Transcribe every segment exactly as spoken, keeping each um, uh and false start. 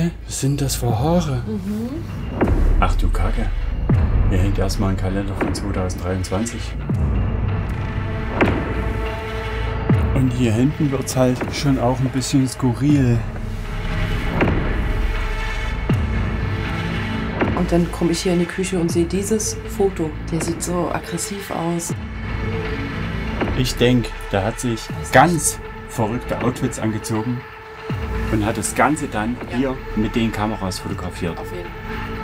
Hä? Was sind das für Haare? Mhm. Ach du Kacke. Hier hängt erstmal ein Kalender von zweitausenddreiundzwanzig. Und hier hinten wird es halt schon auch ein bisschen skurril. Und dann komme ich hier in die Küche und sehe dieses Foto. Der sieht so aggressiv aus. Ich denke, der hat sich ganz verrückte Outfits angezogen und hat das Ganze dann ja. hier mit den Kameras fotografiert. Auf jeden Fall.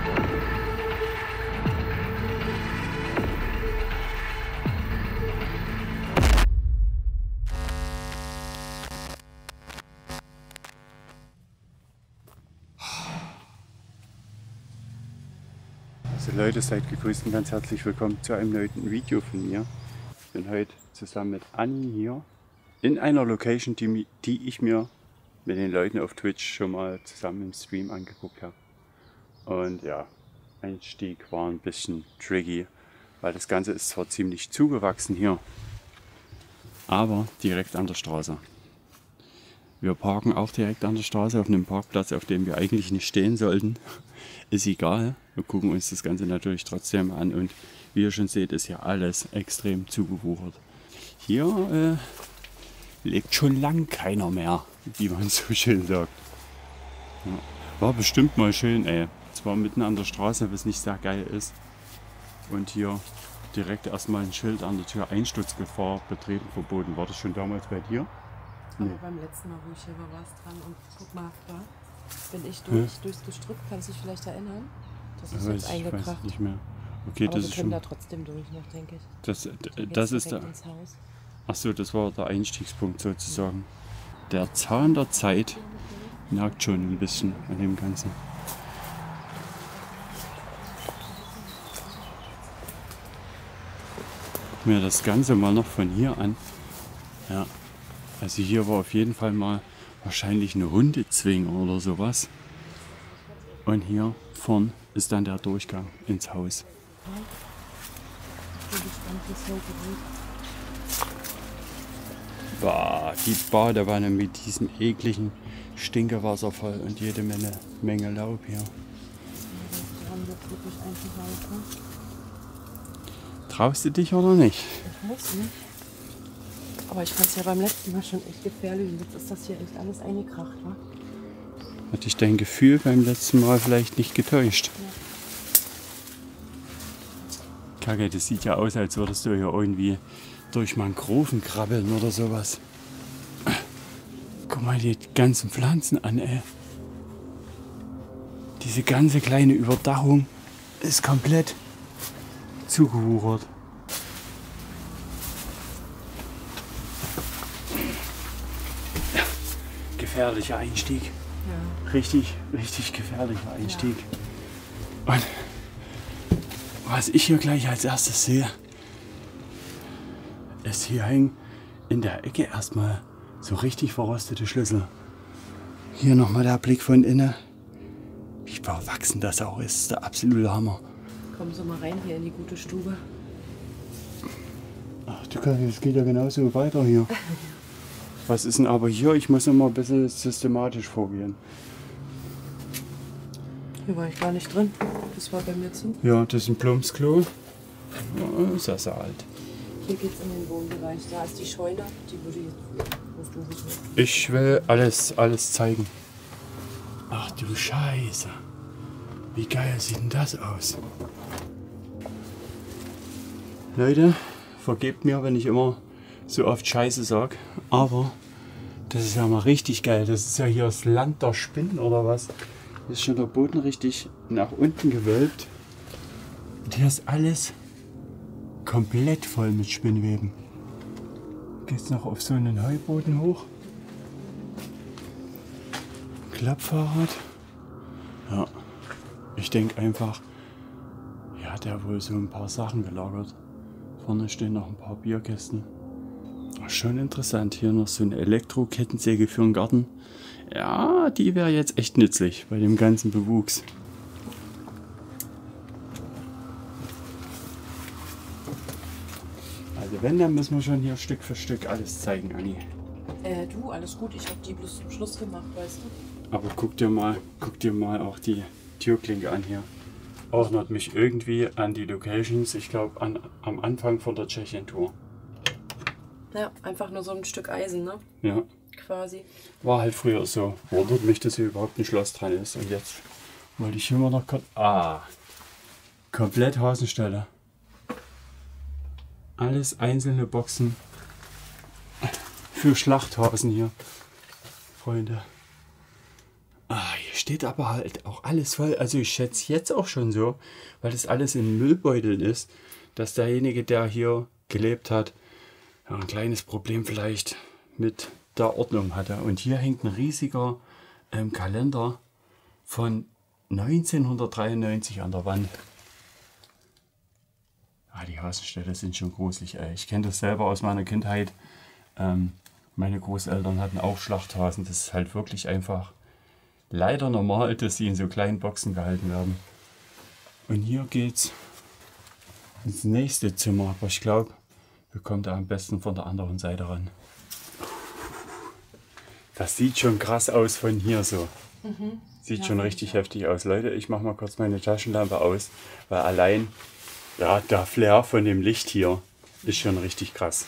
Also Leute, seid gegrüßt und ganz herzlich willkommen zu einem neuen Video von mir. Ich bin heute zusammen mit Anni hier in einer Location, die, die ich mir mit den Leuten auf Twitch schon mal zusammen im Stream angeguckt habe. Und ja, Einstieg war ein bisschen tricky, weil das Ganze ist zwar ziemlich zugewachsen hier, aber direkt an der Straße. Wir parken auch direkt an der Straße auf einem Parkplatz, auf dem wir eigentlich nicht stehen sollten. Ist egal, wir gucken uns das Ganze natürlich trotzdem an und wie ihr schon seht, ist ja alles extrem zugewuchert. Hier äh, lebt schon lang keiner mehr, wie man so schön sagt. Ja, war bestimmt mal schön, ey. Zwar mitten an der Straße, was nicht sehr geil ist. Und hier direkt erstmal ein Schild an der Tür: Einsturzgefahr, Betreten verboten. War das schon damals bei dir? Aber nee. Beim letzten Mal, wo ich hier war, war es dran. Und guck mal, da bin ich durch, hm? durchs Gestrüpp. Kannst du dich vielleicht erinnern? Das ist jetzt eingekracht. Ich weiß nicht mehr. Okay, aber das wir ist können schon... da trotzdem durch noch, denke ich. Das, das ist der... Achso, das war der Einstiegspunkt sozusagen. Der Zahn der Zeit nagt schon ein bisschen an dem Ganzen. Guck mir das Ganze mal noch von hier an. Ja, also hier war auf jeden Fall mal wahrscheinlich eine Hundezwinger oder sowas. Und hier vorn ist dann der Durchgang ins Haus. Boah, die Badewanne mit diesem ekligen Stinkewasser voll und jede Menge, Menge Laub hier. Traust du dich oder nicht? Ich muss nicht. Aber ich fand es ja beim letzten Mal schon echt gefährlich. Und jetzt ist das hier echt alles eingekracht, wa? Hat dich dein Gefühl beim letzten Mal vielleicht nicht getäuscht? Ja. Kacke, das sieht ja aus, als würdest du hier irgendwie durch Mangroven krabbeln oder sowas. Guck mal die ganzen Pflanzen an, ey. Diese ganze kleine Überdachung ist komplett zugewuchert. Gefährlicher Einstieg. Ja. Richtig, richtig gefährlicher Einstieg. Ja. Und was ich hier gleich als erstes sehe, ist, hier hängen in der Ecke erstmal so richtig verrostete Schlüssel. Hier nochmal der Blick von innen. Wie verwachsen das auch ist, ist der absolute Hammer. Kommen Sie mal rein hier in die gute Stube. Ach du Kacke, es geht ja genauso weiter hier. Was ist denn aber hier? Ich muss immer ein bisschen systematisch vorgehen. Hier war ich gar nicht drin. Das war bei mir zu. Ja, das ist ein Plumpsklo. Ja, ist ja so alt. Hier geht es in den Wohnbereich. Da ist die Scheune. Die würde ich, du wissen. Ich will alles, alles zeigen. Ach du Scheiße. Wie geil sieht denn das aus? Leute, vergebt mir, wenn ich immer so oft Scheiße sag. Aber das ist ja mal richtig geil. Das ist ja hier das Land der Spinnen oder was. Hier ist schon der Boden richtig nach unten gewölbt. Und hier ist alles komplett voll mit Spinnweben. Geht's noch auf so einen Heuboden hoch. Klappfahrrad. Ja, ich denke einfach, hier hat er wohl so ein paar Sachen gelagert. Vorne stehen noch ein paar Bierkästen. Schon interessant. Hier noch so eine Elektro-Kettensäge für den Garten. Ja, die wäre jetzt echt nützlich bei dem ganzen Bewuchs. Also wenn, dann müssen wir schon hier Stück für Stück alles zeigen, Anni. Äh, du, alles gut. Ich habe die bloß zum Schluss gemacht, weißt du. Aber guck dir mal, guck dir mal auch die Türklinke an hier. Erinnert mich irgendwie an die Locations, ich glaube an am Anfang von der Tschechien-Tour. Ja, einfach nur so ein Stück Eisen, ne? Ja. Quasi. War halt früher so. Wundert mich, dass hier überhaupt ein Schloss dran ist. Und jetzt wollte ich hier mal noch kurz. Ah! Komplett Hasenstelle. Alles einzelne Boxen für Schlachthasen hier. Freunde. Ah, hier steht aber halt auch alles voll. Also ich schätze jetzt auch schon so, weil das alles in Müllbeuteln ist, dass derjenige, der hier gelebt hat, ja, ein kleines Problem vielleicht mit der Ordnung hatte. Und hier hängt ein riesiger ähm, Kalender von neunzehnhundertdreiundneunzig an der Wand. Ah, die Hasenställe sind schon gruselig, ey. Ich kenne das selber aus meiner Kindheit. Ähm, meine Großeltern hatten auch Schlachthasen. Das ist halt wirklich einfach leider normal, dass sie in so kleinen Boxen gehalten werden. Und hier geht's ins nächste Zimmer. Aber ich glaube, wir kommen da am besten von der anderen Seite ran. Das sieht schon krass aus von hier so. Mhm. Sieht Ja, schon richtig heftig aus. Leute, ich mache mal kurz meine Taschenlampe aus, weil allein ja, der Flair von dem Licht hier ist schon richtig krass.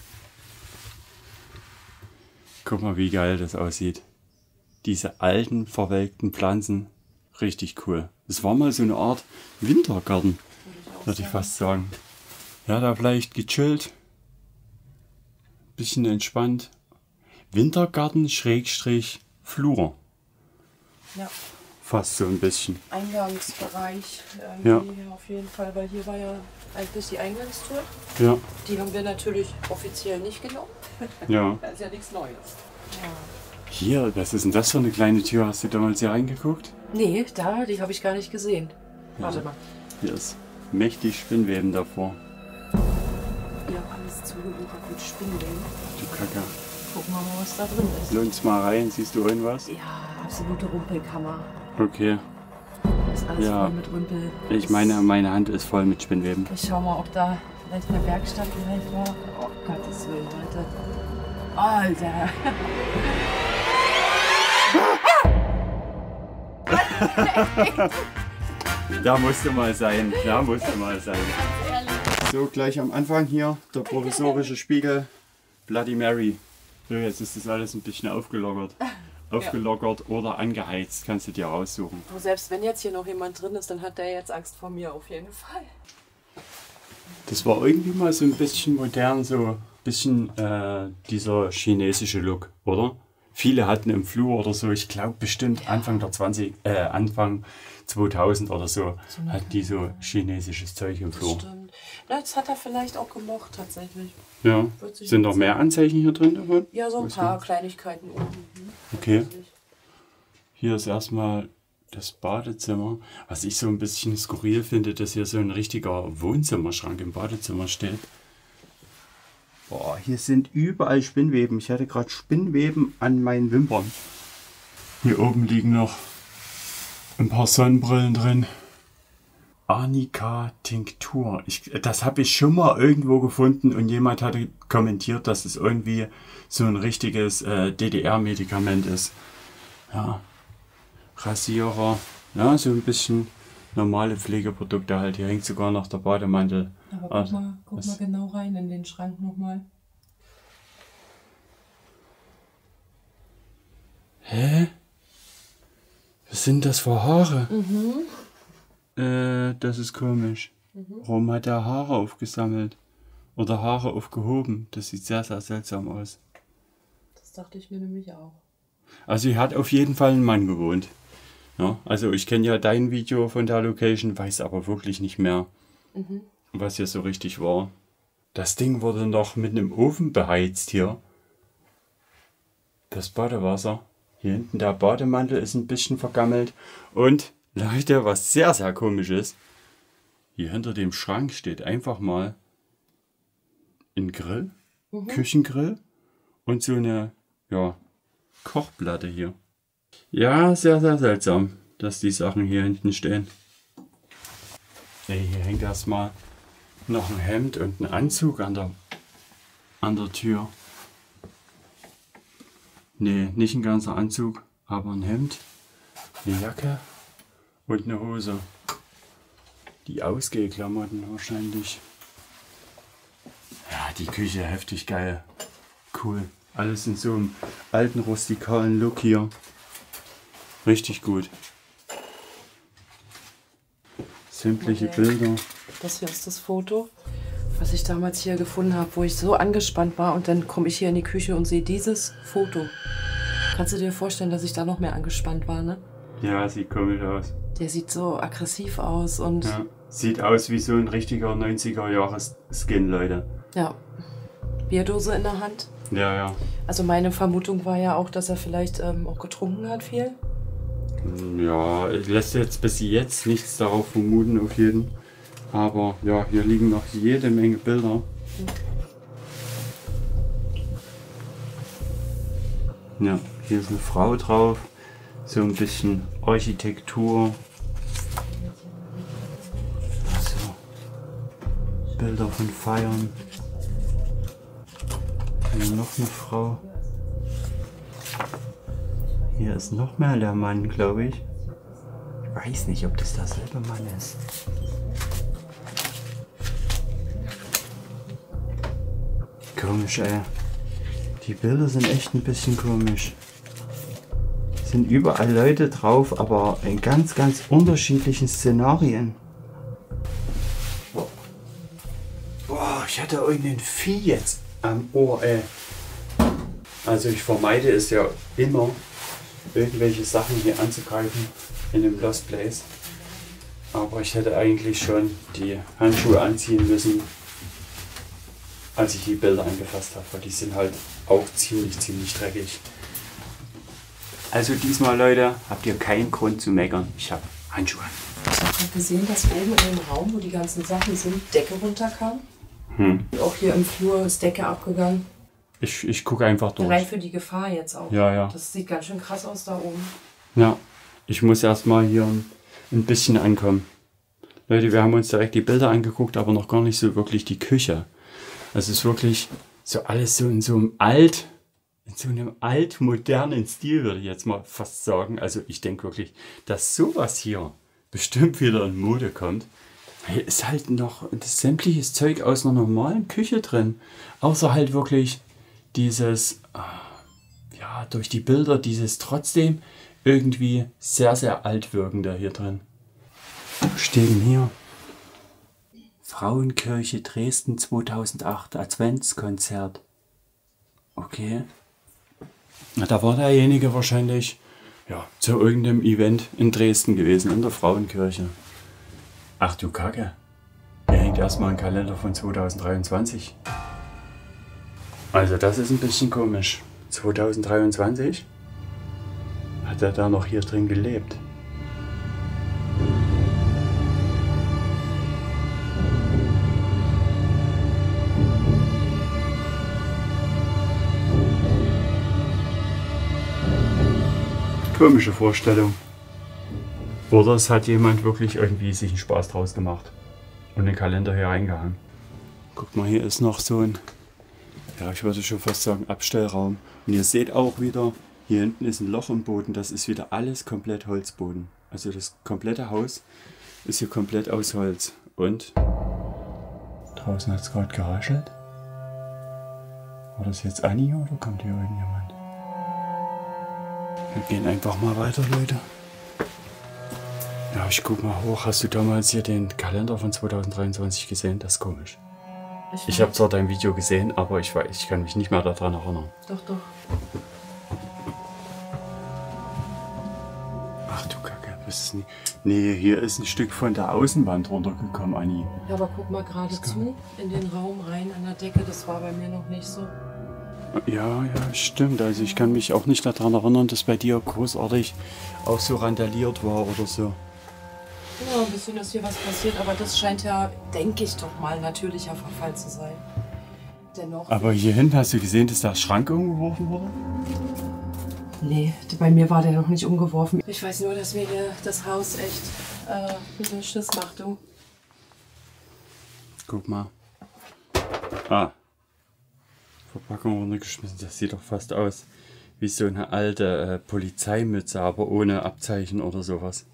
Guck mal, wie geil das aussieht. Diese alten, verwelkten Pflanzen, richtig cool. Das war mal so eine Art Wintergarten, würde ich fast sagen. Ja, da vielleicht gechillt, bisschen entspannt. Wintergarten Schrägstrich Flur. Ja. Fast so ein bisschen. Eingangsbereich. Ja. Ja, auf jeden Fall, weil hier war ja eigentlich die Eingangstour. Ja, Die haben wir natürlich offiziell nicht genommen. ja. Das ist ja nichts Neues. Ja. Hier, was ist denn das für eine kleine Tür? Hast du damals hier reingeguckt? Nee, da, die habe ich gar nicht gesehen. Warte mal. Hier ist mächtig Spinnweben davor. Ja, alles zugewuchert mit Spinnweben. Die Kacke. Gucken wir mal, was da drin ist. Lunz mal rein, siehst du irgendwas? Ja, absolute Rumpelkammer. Okay. Das ist alles Ja. voll mit Rümpel. Ich meine, meine Hand ist voll mit Spinnweben. Ich schau mal, ob da vielleicht eine Werkstatt vielleicht war. Oh Gottes Willen, Leute. Alter. Da musste mal sein. Da musste mal sein. So, gleich am Anfang hier der provisorische Spiegel. Bloody Mary. So, jetzt ist das alles ein bisschen aufgelockert. Aufgelockert oder angeheizt. Kannst du dir raussuchen. Du, selbst wenn jetzt hier noch jemand drin ist, dann hat der jetzt Angst vor mir auf jeden Fall. Das war irgendwie mal so ein bisschen modern, so ein bisschen äh, dieser chinesische Look, oder? Viele hatten im Flur oder so, ich glaube bestimmt Anfang der zwanzig, äh, Anfang zweitausend oder so, So eine hatten die so chinesisches Zeug im Flur. Stimmt. Na, das hat er vielleicht auch gemocht, tatsächlich. Ja. Wird sich Sind noch jetzt- mehr Anzeichen hier drin davon? Ja, so ein Was paar denn? Kleinigkeiten oben. Mhm. Okay. Tatsächlich. Hier ist erstmal das Badezimmer. Was ich so ein bisschen skurril finde, dass hier so ein richtiger Wohnzimmerschrank im Badezimmer steht. Boah, hier sind überall Spinnweben. Ich hatte gerade Spinnweben an meinen Wimpern. Hier oben liegen noch ein paar Sonnenbrillen drin. Arnika Tinktur. Ich, das habe ich schon mal irgendwo gefunden und jemand hatte kommentiert, dass es irgendwie so ein richtiges äh, D D R-Medikament ist. Ja. Rasierer. Ja, so ein bisschen normale Pflegeprodukte halt. Hier hängt sogar noch der Bademantel. Aber guck, Also, mal, guck was- mal genau rein in den Schrank nochmal. Hä? Was sind das für Haare? Äh, das ist komisch. Warum hat er Haare aufgesammelt? Oder Haare aufgehoben? Das sieht sehr, sehr seltsam aus. Das dachte ich mir nämlich auch. Also hier hat auf jeden Fall ein Mann gewohnt. Ja, also ich kenne ja dein Video von der Location, weiß aber wirklich nicht mehr, was hier so richtig war. Das Ding wurde noch mit einem Ofen beheizt hier. Das Badewasser. Hier hinten der Bademantel ist ein bisschen vergammelt. Und Leute, was sehr, sehr komisch ist, hier hinter dem Schrank steht einfach mal ein Grill, Küchengrill und so eine, ja, Kochplatte hier. Ja, sehr, sehr seltsam, dass die Sachen hier hinten stehen. Ey, hier hängt erstmal noch ein Hemd und ein Anzug an der, an der Tür. Nee, nicht ein ganzer Anzug, aber ein Hemd, eine Jacke und eine Hose. Die Ausgehklamotten wahrscheinlich. Ja, die Küche heftig geil. Cool. Alles in so einem alten rustikalen Look hier. Richtig gut. Sämtliche okay. Bilder. Das hier ist das Foto, was ich damals hier gefunden habe, wo ich so angespannt war. Und dann komme ich hier in die Küche und sehe dieses Foto. Kannst du dir vorstellen, dass ich da noch mehr angespannt war, ne? Ja, sieht komisch aus. Der sieht so aggressiv aus und... Ja, sieht aus wie so ein richtiger neunziger-Jahres-Skin, Leute. Ja. Bierdose in der Hand. Ja, ja. Also meine Vermutung war ja auch, dass er vielleicht ähm, auch getrunken hat viel. Ja, lässt jetzt bis jetzt nichts darauf vermuten, auf jeden. Aber ja, hier liegen noch jede Menge Bilder. Ja, hier ist eine Frau drauf. So ein bisschen Architektur. Also, Bilder von Feiern. Hier noch eine Frau. Hier ist noch mehr der Mann, glaube ich. Ich weiß nicht, ob das derselbe Mann ist. Komisch, ey. Die Bilder sind echt ein bisschen komisch. Es sind überall Leute drauf, aber in ganz, ganz unterschiedlichen Szenarien. Boah, ich hatte irgendein Vieh jetzt am Ohr, ey. Also ich vermeide es ja immer, irgendwelche Sachen hier anzugreifen in dem Lost Place. Aber ich hätte eigentlich schon die Handschuhe anziehen müssen, als ich die Bilder angefasst habe, weil die sind halt auch ziemlich, ziemlich dreckig. Also diesmal, Leute, habt ihr keinen Grund zu meckern. Ich habe Handschuhe an. Ich habe gerade gesehen, dass oben in dem Raum, wo die ganzen Sachen sind, Decke runterkam. Hm. Und auch hier im Flur ist Decke abgegangen. Ich, ich gucke einfach durch. Rein für die Gefahr jetzt auch. Ja, ja. Das sieht ganz schön krass aus da oben. Ja, ich muss erstmal hier ein bisschen ankommen. Leute, wir haben uns direkt die Bilder angeguckt, aber noch gar nicht so wirklich die Küche. Also es ist wirklich so alles so in so einem alt, in so einem altmodernen Stil, würde ich jetzt mal fast sagen. Also ich denke wirklich, dass sowas hier bestimmt wieder in Mode kommt. Hier ist halt noch das sämtliches Zeug aus einer normalen Küche drin. Außer halt wirklich dieses, ja, durch die Bilder, dieses trotzdem irgendwie sehr, sehr alt wirkende hier drin. Was steht denn hier? Frauenkirche Dresden zweitausendacht, Adventskonzert. Okay. Na, da war derjenige wahrscheinlich ja, zu irgendeinem Event in Dresden gewesen, in der Frauenkirche. Ach du Kacke. Hier hängt erstmal ein Kalender von zweitausenddreiundzwanzig. Also das ist ein bisschen komisch. zweitausenddreiundzwanzig? Hat er da noch hier drin gelebt? Komische Vorstellung. Oder es hat jemand wirklich irgendwie sich einen Spaß draus gemacht und den Kalender hier reingehangen. Guck mal, hier ist noch so ein, ja, ich würde schon fast sagen, Abstellraum. Und ihr seht auch wieder, hier hinten ist ein Loch im Boden. Das ist wieder alles komplett Holzboden. Also das komplette Haus ist hier komplett aus Holz. Und draußen hat es gerade geraschelt. War das jetzt Anni oder kommt hier irgendjemand? Wir gehen einfach mal weiter, Leute. Ja, ich guck mal hoch. Hast du damals hier den Kalender von zweitausenddreiundzwanzig gesehen? Das ist komisch. Ich, ich habe zwar dein Video gesehen, aber ich weiß, ich kann mich nicht mehr daran erinnern. Doch, doch. Ach du Kacke, das ist nie. Nee, hier ist ein Stück von der Außenwand runtergekommen, Anni. Ja, aber guck mal geradezu in den Raum rein an der Decke. Das war bei mir noch nicht so. Ja, ja, stimmt. Also ich kann mich auch nicht daran erinnern, dass bei dir großartig auch so randaliert war oder so. Ja, ein bisschen ist hier was passiert, aber das scheint ja, denke ich doch mal, natürlicher Verfall zu sein. Dennoch. Aber hier hinten hast du gesehen, dass der Schrank umgeworfen wurde? Nee, bei mir war der noch nicht umgeworfen. Ich weiß nur, dass mir hier das Haus echt äh, ein bisschen Schiss macht, du. Guck mal. Ah. Verpackung runtergeschmissen. Das sieht doch fast aus wie so eine alte äh, Polizeimütze, aber ohne Abzeichen oder sowas.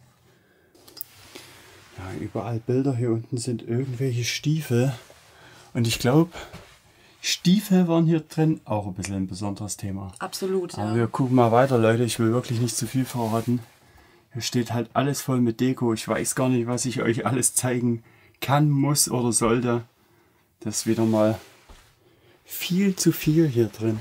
Ja, überall Bilder. Hier unten sind irgendwelche Stiefel. Und ich glaube, Stiefel waren hier drin auch ein bisschen ein besonderes Thema. Absolut, ja. Aber wir gucken mal weiter, Leute. Ich will wirklich nicht zu viel verraten. Hier steht halt alles voll mit Deko. Ich weiß gar nicht, was ich euch alles zeigen kann, muss oder sollte. Das ist wieder mal viel zu viel hier drin.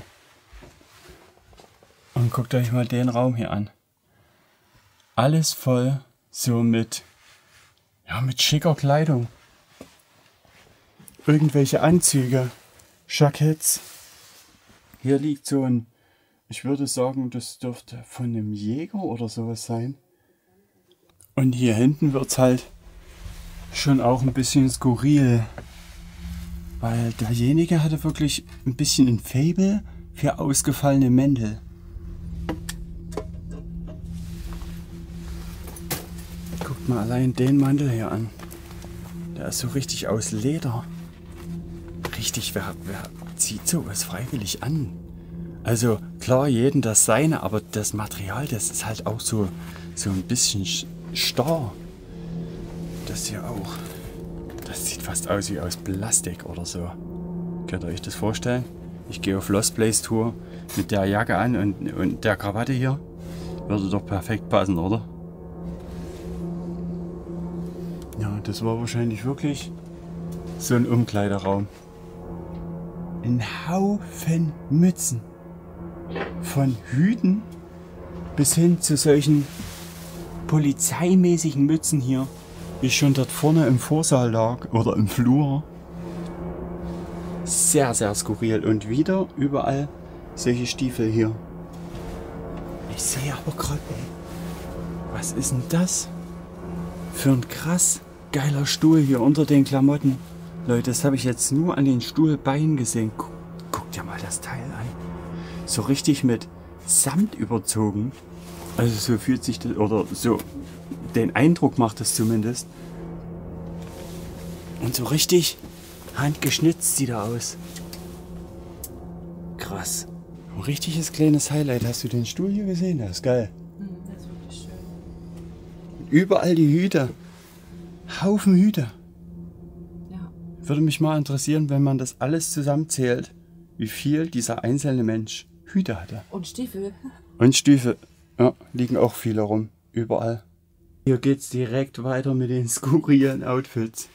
Und guckt euch mal den Raum hier an. Alles voll so mit, ja, mit schicker Kleidung. Irgendwelche Anzüge, Jacketts. Hier liegt so ein, ich würde sagen, das dürfte von einem Jäger oder sowas sein. Und hier hinten wird es halt schon auch ein bisschen skurril. Weil derjenige hatte wirklich ein bisschen ein Faible für ausgefallene Mäntel. Guckt mal allein den Mantel hier an. Der ist so richtig aus Leder. Richtig, wer, wer zieht sowas freiwillig an? Also klar, jeden das seine, aber das Material, das ist halt auch so, so ein bisschen starr. Das hier auch. Das sieht fast aus wie aus Plastik oder so. Könnt ihr euch das vorstellen? Ich gehe auf Lost Place Tour mit der Jacke an und, und der Krawatte hier. Würde doch perfekt passen, oder? Ja, das war wahrscheinlich wirklich so ein Umkleideraum. Ein Haufen Mützen. Von Hüten bis hin zu solchen polizeimäßigen Mützen hier, wie schon dort vorne im Vorsaal lag oder im Flur. Sehr, sehr skurril. Und wieder überall solche Stiefel hier. Ich sehe aber gerade, was ist denn das für ein krass geiler Stuhl hier unter den Klamotten. Leute, das habe ich jetzt nur an den Stuhlbeinen gesehen. Guck, guck dir mal das Teil an. So richtig mit Samt überzogen. Also so fühlt sich das, oder so den Eindruck macht es zumindest. Und so richtig handgeschnitzt sieht er aus. Krass. Ein richtiges kleines Highlight. Hast du den Stuhl hier gesehen? Das ist geil. Mhm, das ist wirklich schön. Überall die Hüte. Haufen Hüte. Ja. Würde mich mal interessieren, wenn man das alles zusammenzählt, wie viel dieser einzelne Mensch Hüte hatte. Und Stiefel. Und Stiefel. Ja, liegen auch viele rum. Überall. Hier geht's direkt weiter mit den skurrilen Outfits.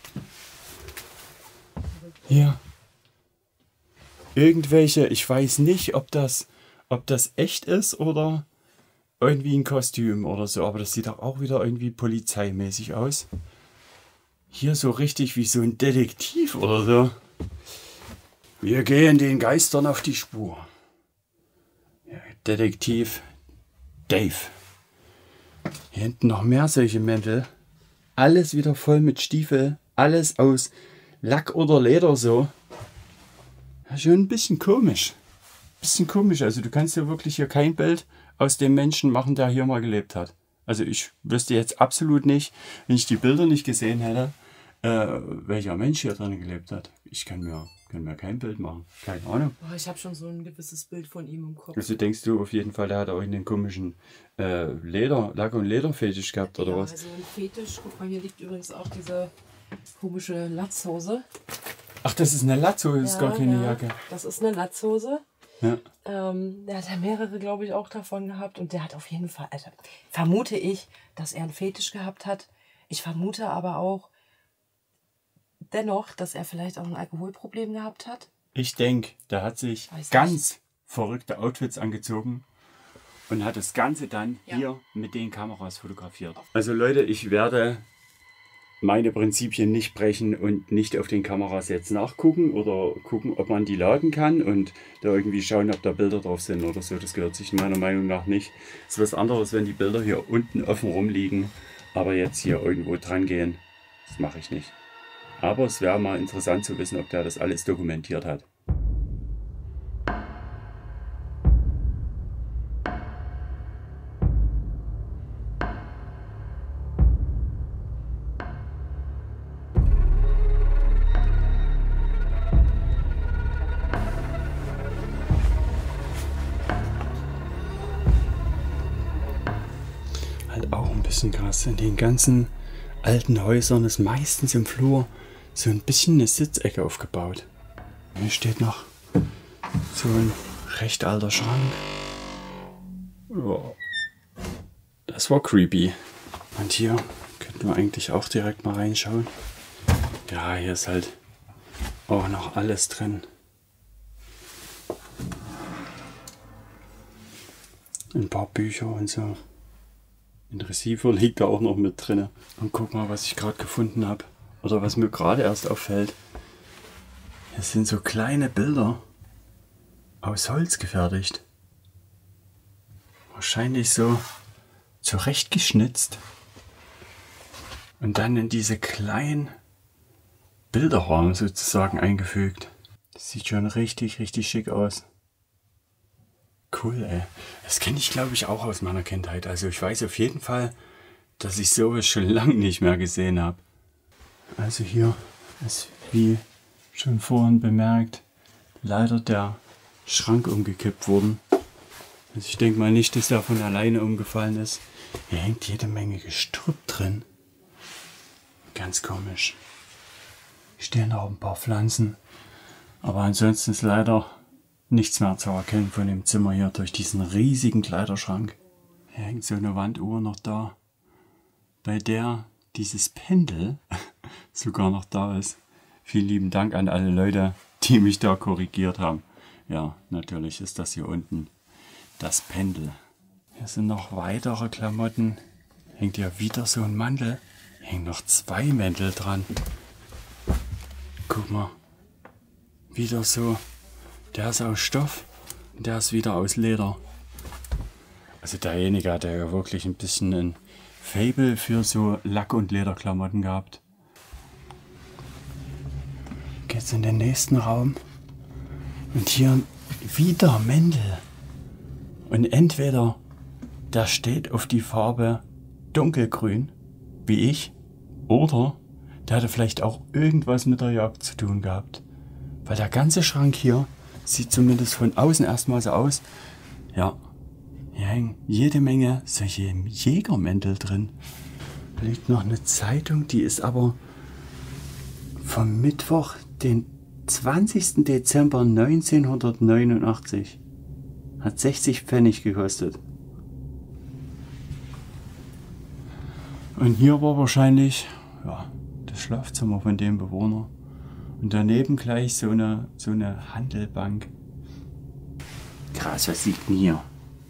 Hier. Irgendwelche, ich weiß nicht, ob das, ob das echt ist oder irgendwie ein Kostüm oder so, aber das sieht doch auch wieder irgendwie polizeimäßig aus. Hier so richtig wie so ein Detektiv oder so. Wir gehen den Geistern auf die Spur. Ja, Detektiv Dave. Hier hinten noch mehr solche Mäntel. Alles wieder voll mit Stiefel. Alles aus Lack oder Leder so. Ja, schon ein bisschen komisch. Bisschen komisch. Also du kannst ja wirklich hier kein Bild aus dem Menschen machen, der hier mal gelebt hat. Also ich wüsste jetzt absolut nicht, wenn ich die Bilder nicht gesehen hätte, äh, welcher Mensch hier drin gelebt hat. Ich kann mir, kann mir kein Bild machen. Keine Ahnung. Oh, ich habe schon so ein gewisses Bild von ihm im Kopf. Also denkst du auf jeden Fall, der hat auch einen komischen äh, Leder, Lack- und Lederfetisch gehabt oder ja, was? Also ein Fetisch. Guck mal, hier liegt übrigens auch diese komische Latzhose. Ach, das ist eine Latzhose, das ist Ja, gar keine ja, Jacke. Das ist eine Latzhose. Ja. Ähm, der hat ja mehrere, glaube ich, auch davon gehabt. Und der hat auf jeden Fall, also vermute ich, dass er einen Fetisch gehabt hat. Ich vermute aber auch dennoch, dass er vielleicht auch ein Alkoholproblem gehabt hat. Ich denke, der hat sich Weiß ganz nicht. verrückte Outfits angezogen und hat das Ganze dann Ja. hier mit den Kameras fotografiert. Also Leute, ich werde meine Prinzipien nicht brechen und nicht auf den Kameras jetzt nachgucken oder gucken, ob man die laden kann und da irgendwie schauen, ob da Bilder drauf sind oder so. Das gehört sich meiner Meinung nach nicht. Es ist was anderes, wenn die Bilder hier unten offen rumliegen, aber jetzt hier irgendwo dran gehen. Das mache ich nicht. Aber es wäre mal interessant zu wissen, ob der das alles dokumentiert hat. Halt auch ein bisschen krass. In den ganzen alten Häusern ist meistens im Flur so ein bisschen eine Sitzecke aufgebaut. Hier steht noch so ein recht alter Schrank. Oh. Das war creepy. Und hier könnten wir eigentlich auch direkt mal reinschauen. Ja, hier ist halt auch noch alles drin. Ein paar Bücher und so. Ein Receiver liegt da auch noch mit drin. Und guck mal, was ich gerade gefunden habe. Oder was mir gerade erst auffällt. Hier sind so kleine Bilder aus Holz gefertigt. Wahrscheinlich so zurechtgeschnitzt. Und dann in diese kleinen Bilderrahmen sozusagen eingefügt. Das sieht schon richtig, richtig schick aus. Cool, ey. Das kenne ich, glaube ich, auch aus meiner Kindheit. Also ich weiß auf jeden Fall, dass ich sowas schon lange nicht mehr gesehen habe. Also hier ist, wie schon vorhin bemerkt, leider der Schrank umgekippt worden. Also ich denke mal nicht, dass der von alleine umgefallen ist. Hier hängt jede Menge Gestrüpp drin. Ganz komisch. Hier stehen auch ein paar Pflanzen. Aber ansonsten ist leider nichts mehr zu erkennen von dem Zimmer hier durch diesen riesigen Kleiderschrank. Hier hängt so eine Wanduhr noch da, bei der dieses Pendel sogar noch da ist. Vielen lieben Dank an alle Leute, die mich da korrigiert haben. Ja, natürlich ist das hier unten das Pendel. Hier sind noch weitere Klamotten. Hängt ja wieder so ein Mantel. Hier hängen noch zwei Mäntel dran. Guck mal. Wieder so. Der ist aus Stoff und der ist wieder aus Leder. Also derjenige hat ja wirklich ein bisschen ein Faible für so Lack- und Lederklamotten gehabt. Geht's in den nächsten Raum. Und hier wieder Mäntel. Und entweder der steht auf die Farbe dunkelgrün, wie ich, oder der hatte vielleicht auch irgendwas mit der Jagd zu tun gehabt. Weil der ganze Schrank hier sieht zumindest von außen erstmal so aus. Ja, hier hängen jede Menge solche Jägermäntel drin. Da liegt noch eine Zeitung, die ist aber vom Mittwoch, den zwanzigsten Dezember neunzehnhundertneunundachtzig. Hat sechzig Pfennig gekostet. Und hier war wahrscheinlich ja, das Schlafzimmer von dem Bewohner. Und daneben gleich so eine, so eine Handelbank. Krass, was liegt denn hier?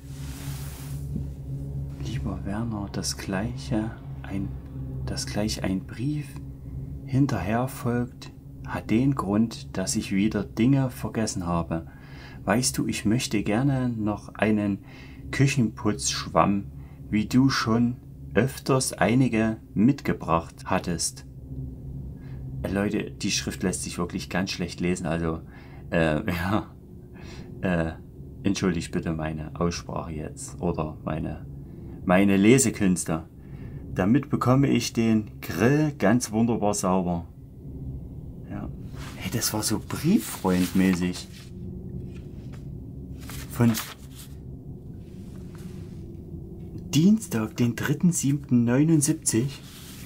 Lieber Werner, das gleiche, ein, das gleich ein Brief hinterher folgt, hat den Grund, dass ich wieder Dinge vergessen habe. Weißt du, ich möchte gerne noch einen Küchenputzschwamm, wie du schon öfters einige mitgebracht hattest. Leute, die Schrift lässt sich wirklich ganz schlecht lesen, also äh, ja, äh, entschuldigt bitte meine Aussprache jetzt oder meine, meine Lesekünste. Damit bekomme ich den Grill ganz wunderbar sauber. Ja. Hey, das war so brieffreundmäßig. Von Dienstag, den dritten siebten neunundsiebzig.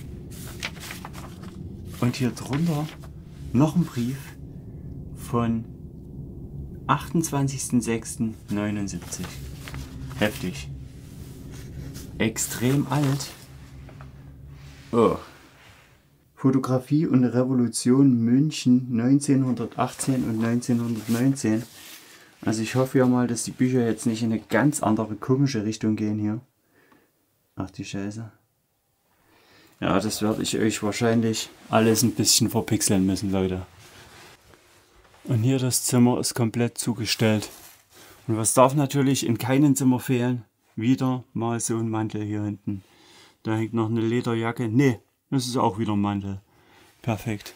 Und hier drunter noch ein Brief von achtundzwanzigsten sechsten neunundsiebzig. Heftig. Extrem alt. Oh. Fotografie und Revolution München neunzehnhundertachtzehn und neunzehnhundertneunzehn. Also ich hoffe ja mal, dass die Bücher jetzt nicht in eine ganz andere komische Richtung gehen hier. Ach die Scheiße. Ja, das werde ich euch wahrscheinlich alles ein bisschen verpixeln müssen, Leute. Und hier das Zimmer ist komplett zugestellt. Und was darf natürlich in keinem Zimmer fehlen? Wieder mal so ein Mantel hier hinten. Da hängt noch eine Lederjacke. Nee, das ist auch wieder ein Mantel. Perfekt.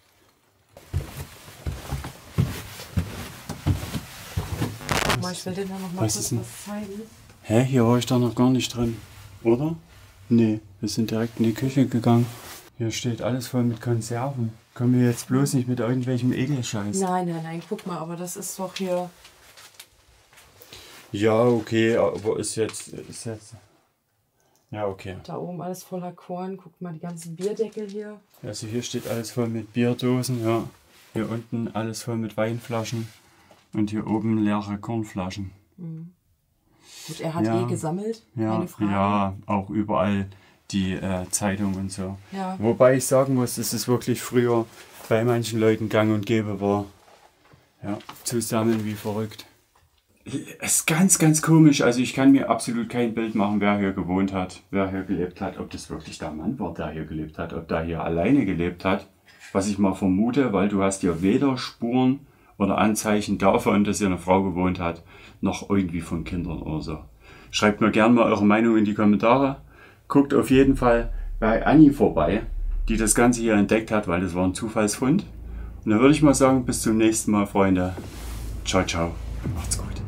Mal, ich will dir da noch mal Was kurz ist denn? was zeigen. Hä, hier war ich da noch gar nicht drin, oder? Nee, wir sind direkt in die Küche gegangen. Hier steht alles voll mit Konserven. Kommen wir jetzt bloß nicht mit irgendwelchem Ekelscheiß. Nein, nein, nein, guck mal, aber das ist doch hier... Ja, okay, aber ist jetzt, ist jetzt... Ja, okay. Da oben alles voller Korn. Guck mal, die ganzen Bierdeckel hier. Also hier steht alles voll mit Bierdosen, ja. Hier unten alles voll mit Weinflaschen. Und hier oben leere Kornflaschen. Mhm. Gut, er hat Ja. eh gesammelt, Ja, keine Frage. ja, auch überall die äh, Zeitung und so. Ja. Wobei ich sagen muss, dass es wirklich früher bei manchen Leuten gang und gäbe war, ja, zu sammeln wie verrückt. Es ist ganz, ganz komisch. Also ich kann mir absolut kein Bild machen, wer hier gewohnt hat, wer hier gelebt hat. Ob das wirklich der Mann war, der hier gelebt hat, ob der hier alleine gelebt hat. Was ich mal vermute, weil du hast hier weder Spuren oder Anzeichen davon, dass hier eine Frau gewohnt hat, noch irgendwie von Kindern oder so. Schreibt mir gerne mal eure Meinung in die Kommentare. Guckt auf jeden Fall bei Anni vorbei, die das Ganze hier entdeckt hat, weil das war ein Zufallsfund. Und dann würde ich mal sagen, bis zum nächsten Mal, Freunde. Ciao, ciao. Macht's gut.